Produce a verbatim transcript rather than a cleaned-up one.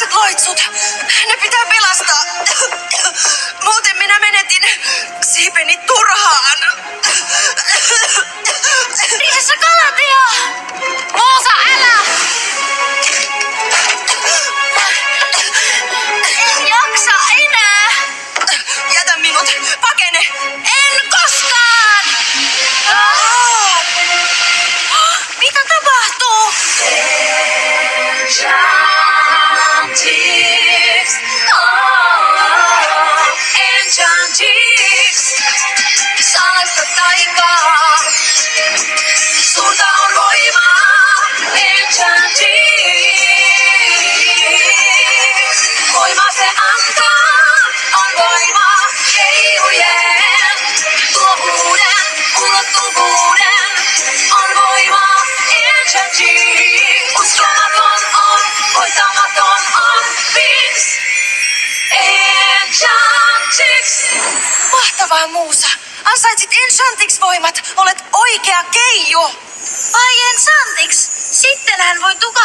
Mustat loitsut. Ne pitää pelastaa. Muuten minä menetin siipeni turhaan. Prinsessa Galatea! Musa, älä! En jaksa enää. Jätä minut. Pakene. En koskaan! Ah! Mitä tapahtuu? Enchantix! Oh, Enchantix! Salaista taikaa, suurta on voimaa. Enchantix! Voima se antaa, on voimaa keijujen, luovuuden, ulottuvuuden, on voimaa. Enchantix! Uskomaton on, voittamaton on Winx! Enchantix! Mahtavaa, Musa! Ansaitsit Enchantix-voimat! Olet oikea keiju! Ai Enchantix! Sitten hän voi tukata